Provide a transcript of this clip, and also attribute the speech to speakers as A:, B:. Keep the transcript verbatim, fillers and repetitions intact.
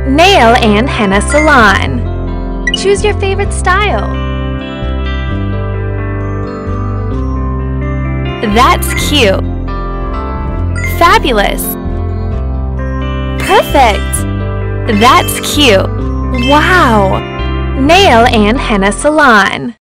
A: Nail and Henna Salon. Choose your favorite style. That's cute. Fabulous. Perfect. That's cute. Wow. Nail and Henna Salon.